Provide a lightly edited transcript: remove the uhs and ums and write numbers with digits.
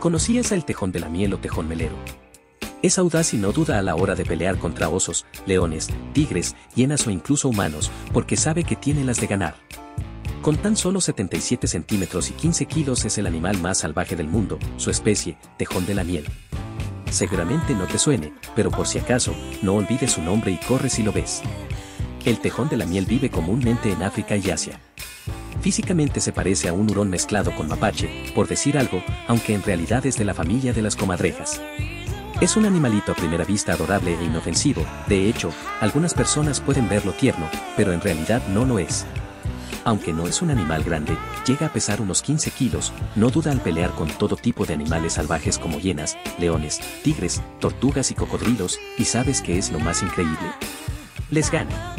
¿Conocías al tejón de la miel o tejón melero? Es audaz y no duda a la hora de pelear contra osos, leones, tigres, hienas o incluso humanos, porque sabe que tiene las de ganar. Con tan solo 77 centímetros y 15 kilos es el animal más salvaje del mundo, su especie, tejón de la miel. Seguramente no te suene, pero por si acaso, no olvides su nombre y corre si lo ves. El tejón de la miel vive comúnmente en África y Asia. Físicamente se parece a un hurón mezclado con mapache, por decir algo, aunque en realidad es de la familia de las comadrejas. Es un animalito a primera vista adorable e inofensivo, de hecho, algunas personas pueden verlo tierno, pero en realidad no lo es. Aunque no es un animal grande, llega a pesar unos 15 kilos, no duda al pelear con todo tipo de animales salvajes como hienas, leones, tigres, tortugas y cocodrilos, y ¿sabes qué es lo más increíble? Les gana.